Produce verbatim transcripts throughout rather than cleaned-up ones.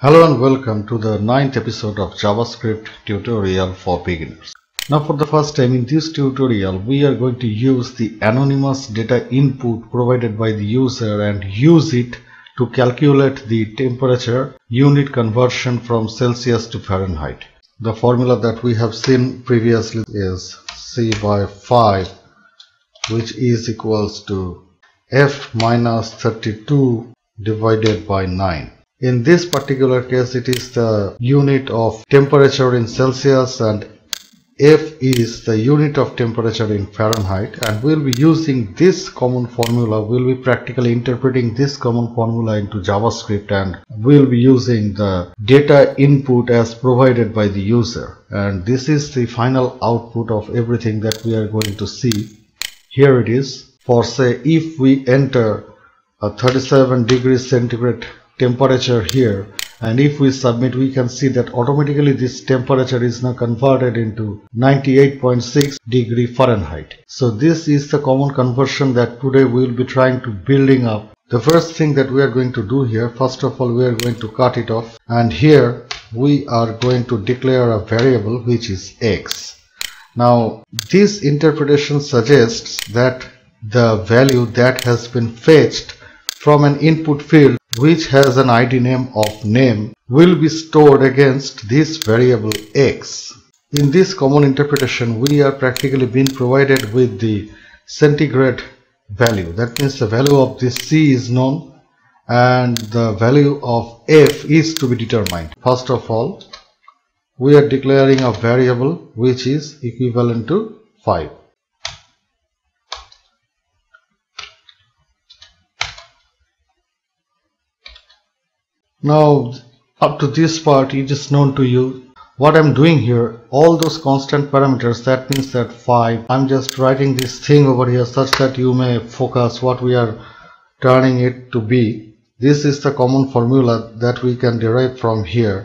Hello and welcome to the ninth episode of JavaScript tutorial for beginners. Now for the first time in this tutorial, we are going to use the anonymous data input provided by the user and use it to calculate the temperature unit conversion from Celsius to Fahrenheit. The formula that we have seen previously is C by five, which is equals to F minus thirty-two divided by nine. In this particular case, it is the unit of temperature in Celsius and F is the unit of temperature in Fahrenheit, and we'll be using this common formula. We'll be practically interpreting this common formula into JavaScript, and we'll be using the data input as provided by the user, and this is the final output of everything that we are going to see. Here it is. For say if we enter a thirty-seven degrees centigrade temperature here, and if we submit, we can see that automatically this temperature is now converted into ninety-eight point six degree Fahrenheit. So this is the common conversion that today we will be trying to building up. The first thing that we are going to do here, first of all, we are going to cut it off, and here we are going to declare a variable which is x. Now this interpretation suggests that the value that has been fetched from an input field which has an I D name of name will be stored against this variable x. In this common interpretation, we are practically being provided with the centigrade value. That means the value of this C is known and the value of F is to be determined. First of all, we are declaring a variable which is equivalent to five. Now up to this part it is known to you. What I'm doing here, all those constant parameters, that means that five, I'm just writing this thing over here such that you may focus what we are turning it to be. This is the common formula that we can derive from here.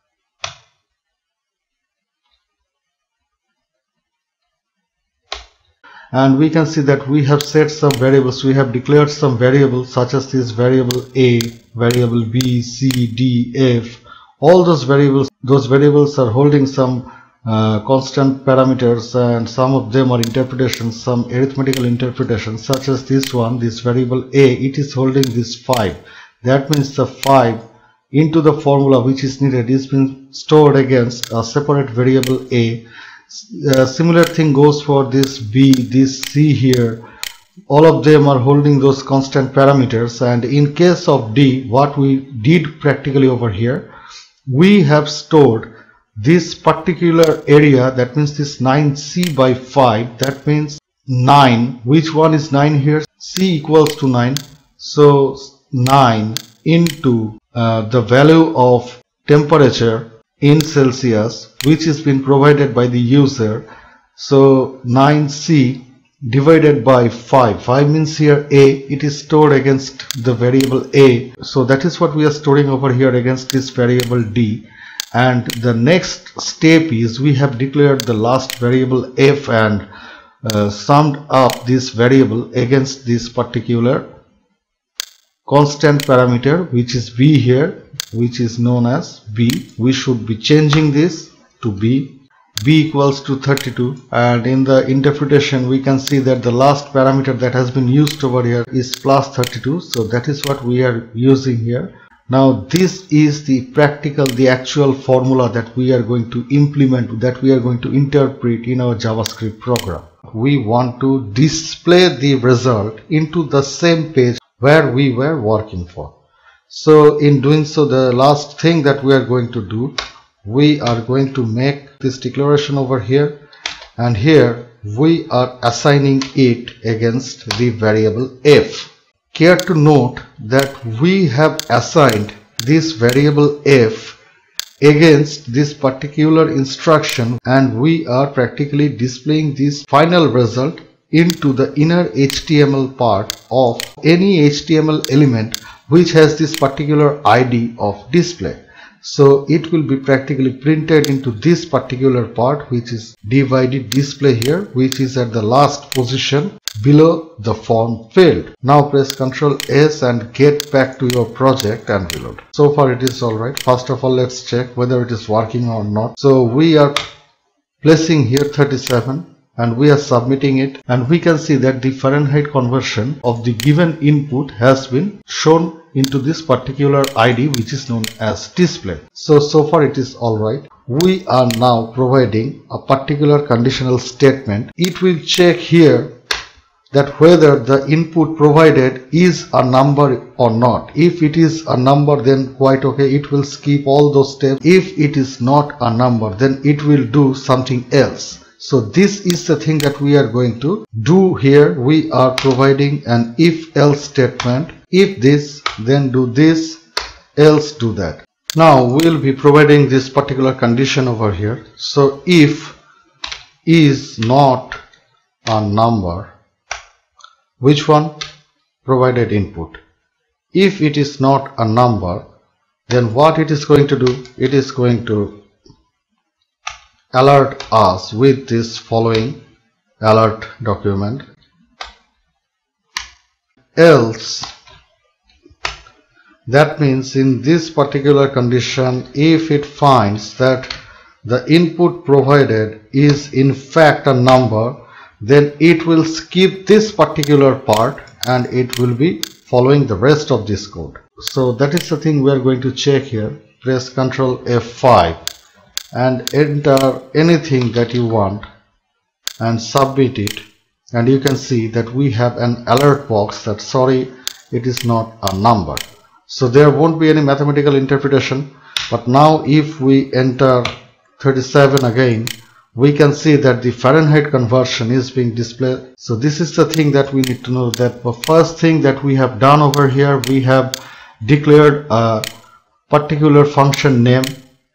And we can see that we have set some variables, we have declared some variables such as this variable A, variable B, C, D, F. All those variables, those variables are holding some uh, constant parameters, and some of them are interpretations, some arithmetical interpretations, such as this one, this variable A, it is holding this five. That means the five into the formula which is needed is being stored against a separate variable A. Uh, similar thing goes for this B, this C here. All of them are holding those constant parameters, and in case of D, what we did practically over here, we have stored this particular area, that means this nine C by five, that means nine. Which one is nine here? C equals to nine, so nine into uh, the value of temperature in Celsius which is been provided by the user. So nine C divided by five. five means here A, it is stored against the variable A. So that is what we are storing over here against this variable D. And the next step is we have declared the last variable F and uh, summed up this variable against this particular constant parameter which is B here, which is known as B. We should be changing this to B. B equals to thirty-two, and in the interpretation we can see that the last parameter that has been used over here is plus thirty-two, so that is what we are using here. Now this is the practical, the actual formula that we are going to implement, that we are going to interpret in our JavaScript program. We want to display the result into the same page where we were working for. So in doing so, the last thing that we are going to do, we are going to make this declaration over here, and here we are assigning it against the variable F. Care to note that we have assigned this variable F against this particular instruction, and we are practically displaying this final result into the inner H T M L part of any H T M L element which has this particular I D of display. So it will be practically printed into this particular part which is divided display here, which is at the last position below the form field. Now press Control S and get back to your project and reload. So far it is alright. First of all, let's check whether it is working or not. So we are placing here thirty-seven and we are submitting it, and we can see that the Fahrenheit conversion of the given input has been shown into this particular I D, which is known as display. So so far it is alright. We are now providing a particular conditional statement. It will check here that whether the input provided is a number or not. If it is a number, then quite okay, it will skip all those steps. If it is not a number, then it will do something else. So this is the thing that we are going to do here. We are providing an if else statement. If this, then do this, else do that. Now we will be providing this particular condition over here. So if is not a number, which one? Provided input. If it is not a number, then what it is going to do? It is going to alert us with this following alert document. Else, that means in this particular condition, if it finds that the input provided is in fact a number, then it will skip this particular part and it will be following the rest of this code. So that is the thing we are going to check here. Press Control F five and enter anything that you want and submit it, and you can see that we have an alert box that sorry, it is not a number. So there won't be any mathematical interpretation. But now if we enter thirty-seven again, we can see that the Fahrenheit conversion is being displayed. So this is the thing that we need to know, that the first thing that we have done over here, we have declared a particular function name.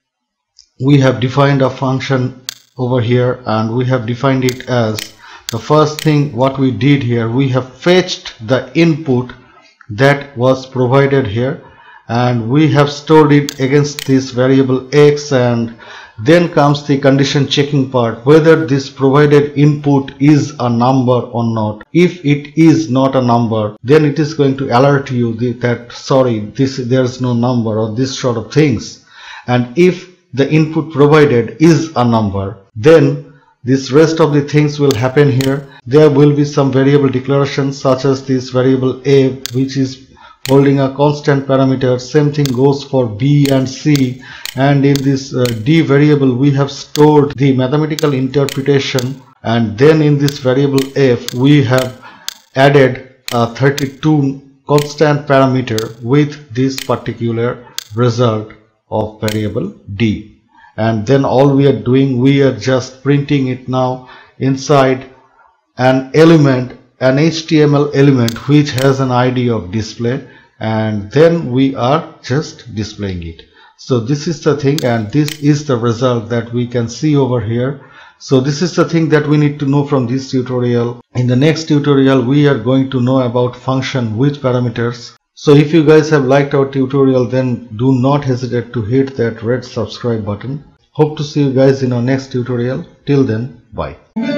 We have defined a function over here and we have defined it as the first thing what we did here, we have fetched the input that was provided here and we have stored it against this variable x, and then comes the condition checking part, whether this provided input is a number or not. If it is not a number, then it is going to alert you that sorry, this there is no number or this sort of things. And if the input provided is a number, then this rest of the things will happen here. There will be some variable declarations such as this variable a, which is holding a constant parameter. Same thing goes for b and c, and in this uh, d variable we have stored the mathematical interpretation, and then in this variable f we have added a thirty-two constant parameter with this particular result of variable d, and then all we are doing, we are just printing it now inside an element, an H T M L element which has an I D of display, and then we are just displaying it. So this is the thing, and this is the result that we can see over here. So this is the thing that we need to know from this tutorial. In the next tutorial we are going to know about function with parameters. So if you guys have liked our tutorial, then do not hesitate to hit that red subscribe button. Hope to see you guys in our next tutorial. Till then, bye.